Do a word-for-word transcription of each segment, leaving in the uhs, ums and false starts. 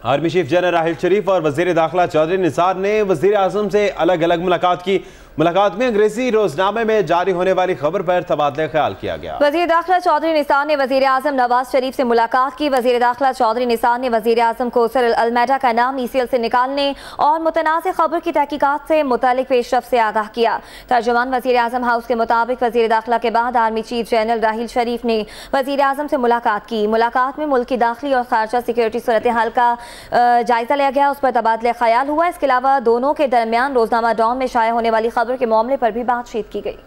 Army chief general Raheel Sharif और वजीर दाखिला चौधरी निसार ने वजीर आजम से अलग अलग मुलाकात की। मुलाकात में अंग्रेजी रोजनामे में जारी होने वाली खबर पर तबादला ख्याल किया गया। वजीर दाखिला चौधरी निसार ने वजीर आजम नवाज शरीफ से मुलाकात की। वजीर दाखिला चौधरी निसार ने वजीर आजम को सर अलमेडा का नाम ई सी एल से निकालने और मुतनाज़ खबर की तहकीकात से मुतालिक पेशरफ से आगाह किया। तर्जुमान वजीर आजम हाउस के मुताबिक वजीर दाखिला के बाद army chief general Raheel Sharif ने वजीर आजम से मुलाकात की। मुलाकात में मुल्क की दाखिली और खारजा सिक्योरिटी सूरत हाल का जायजा लिया गया, उस पर तबादला ख्याल हुआ। इसके अलावा दोनों के दरमियान रोजनामा डॉन में शाया होने वाली खबर के मामले पर भी बातचीत की गई।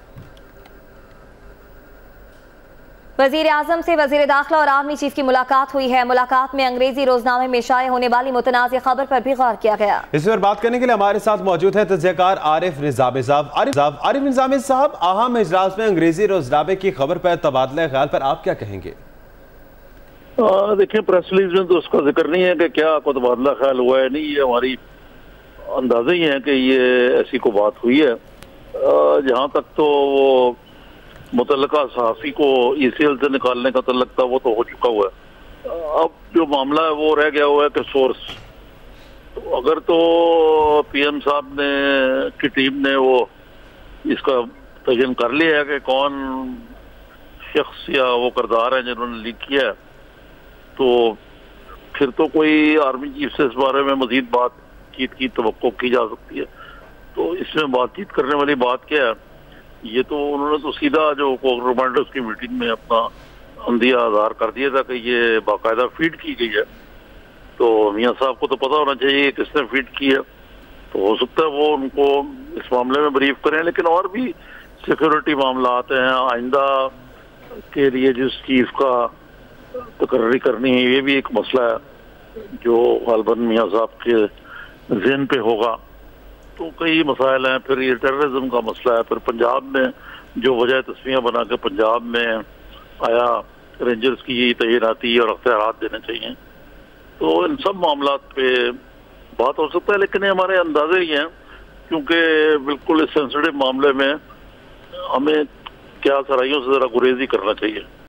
वजीर आजम से वजीर दाखिला और आर्मी चीफ की मुलाकात हुई है। मुलाकात में अंग्रेजी रोजनामे में शाया होने वाली मुतनाज़ खबर पर भी गौर किया गया। इस पर बात करने के लिए हमारे साथ मौजूद है तजज़ियाकार आरिफ निज़ामी साहब। आरिफ आरिफ निज़ामी साहब, अहम इजलास में अंग्रेजी रोजनामे की खबर पर तबादला ख्याल पर आप क्या कहेंगे? देखिए, प्रेस रिलीज में तो उसका जिक्र नहीं है कि क्या को तबादला ख्याल हुआ है, नहीं, ये हमारी अंदाजा ही है कि ये ऐसी को बात हुई है। जहाँ तक तो वो मुतल्लका सहाफ़ी को ई सी एल से निकालने का तल्लक था, वो तो हो चुका हुआ है। अब जो मामला है वो रह गया हुआ है कि सोर्स, तो अगर तो पी एम साहब ने की टीम ने वो इसका तयन कर लिया है कि कौन शख्स या वो किरदार है जिन्होंने लीक किया है, तो फिर तो कोई आर्मी चीफ से इस बारे में मजीद बातचीत की तवक्को की जा सकती है। तो इसमें बातचीत करने वाली बात क्या है? ये तो उन्होंने तो सीधा जो कोर कमांडर्स की मीटिंग में अपना अंदिया आधार कर दिया था कि ये बाकायदा फीड की गई है। तो मियाँ साहब को तो पता होना चाहिए किसने फीड की है, तो हो सकता है वो उनको इस मामले में ब्रीफ करें। लेकिन और भी सिक्योरिटी मामला आते हैं आइंदा के लिए जिस चीफ का तकर्री करनी है, ये भी एक मसला है जो गालबन मियाँ साहब के ज़हन पे होगा। तो कई मसाइल हैं। फिर ये टेररिज्म का मसला है। फिर पंजाब में जो वजह तस्वीरें बना के पंजाब में आया रेंजर्स की तैनाती और अख्तियारात देने चाहिए, तो इन सब मामला पे बात हो सकता है। लेकिन ये हमारे अंदाजे ही हैं, क्योंकि बिल्कुल इस सेंसिटिव मामले में हमें क्या सराइयों से ज़रा गुरेजी करना चाहिए।